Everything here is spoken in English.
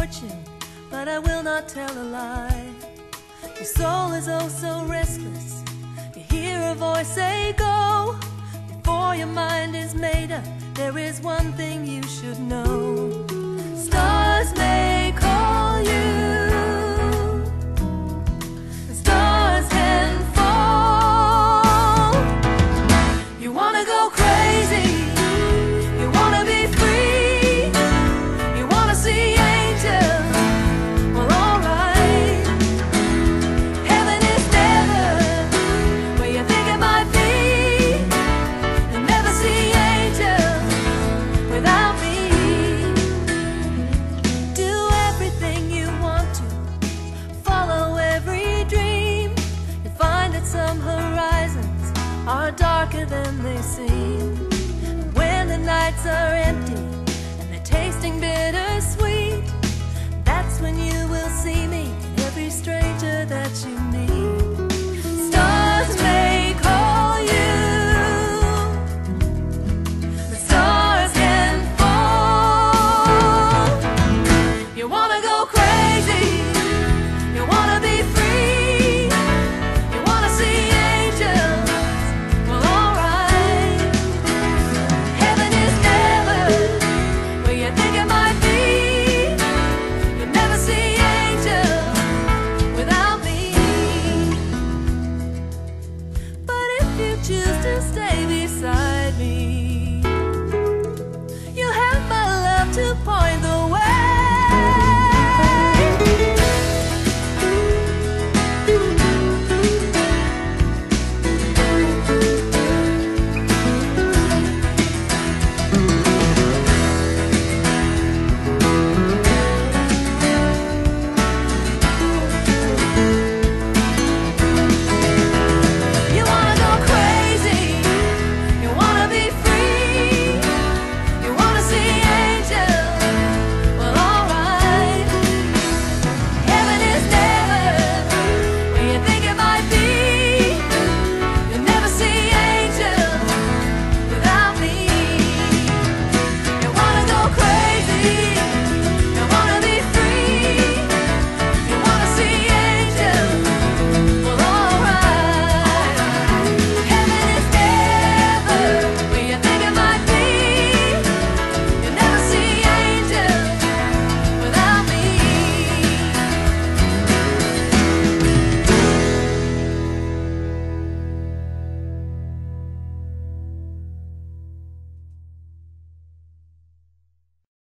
fortune, but I will not tell a lie. Your soul is oh so restless. You hear a voice say go. Before your mind is made up, there is one thing you should know.